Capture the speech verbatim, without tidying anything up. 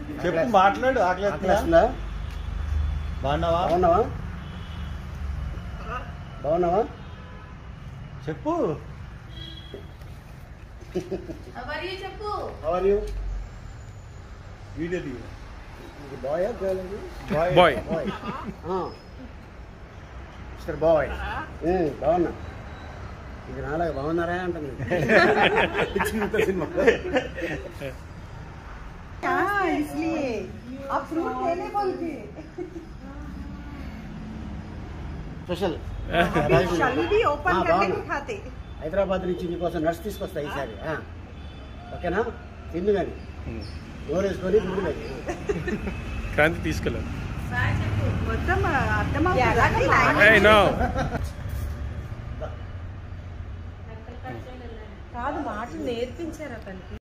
చెప్పు మాట్లాడు. ఆకలిస్తుందా? బాగున్నావా? బాగున్నావా? బాగున్నావా? చెప్పు. చెప్పు. How are you? వీడియో తీయ. Boy girl? Boy. Boy. Mister boy. బాగున్నా. ఇది నాలాగా బాగున్నారా అంటుంది. इसलिए आप फ्रूट लेने बोल के స్పెషల్ जल्दी ओपन करके नहीं खाते. హైదరాబాద్ నుంచి నీకోసం నర్స్ తీసుకొస్తా ఈసారి. ఓకేనా? తిండి కానీ నోరేసుకొని తిండి కానీ క్రాంతి తీసుకెళ్ళాలి. మొత్తం అర్థమవుతుంది కాదు మాటలు నేర్పించారు అతనికి.